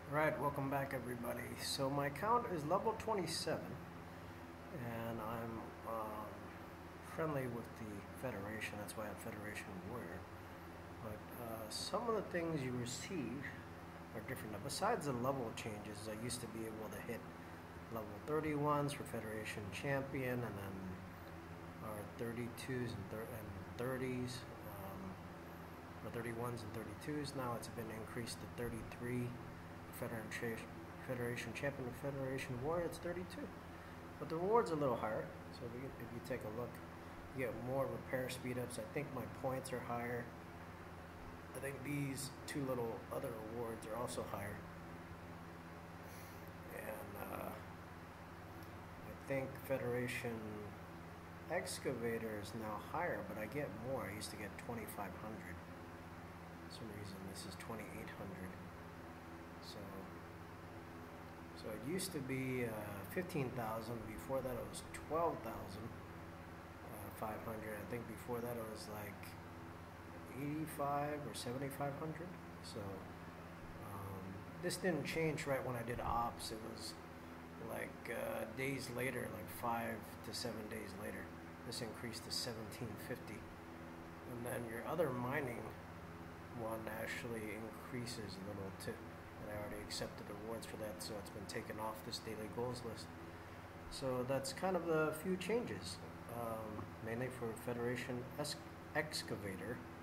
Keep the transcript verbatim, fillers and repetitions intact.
Right, welcome back everybody. So my account is level twenty-seven and I'm um, friendly with the Federation, that's why I'm Federation Warrior. But uh, some of the things you receive are different. Now, besides the level changes, I used to be able to hit level thirty-ones for Federation Champion and then our thirty-twos and, thir and thirties, um, or thirty-ones and thirty-twos. Now it's been increased to thirty-three. Federation, Federation Champion and Federation Warrior, it's thirty-two. But the reward's a little higher, so if you, if you take a look, you get more repair speed ups. I think my points are higher. I think these two little other rewards are also higher. And uh, I think Federation Excavator is now higher, but I get more. I used to get twenty-five hundred. For some reason, this is twenty-eight hundred. So, so it used to be uh, fifteen thousand. Before that, it was twelve thousand five hundred. I think before that, it was like eighty-five or seventy-five hundred. So, um, this didn't change right when I did ops. It was like uh, days later, like five to seven days later. This increased to seventeen fifty. And then your other mining one actually increases a little too. I already accepted awards for that, so it's been taken off this daily goals list. So that's kind of the few changes, um, mainly for Federation Excavator.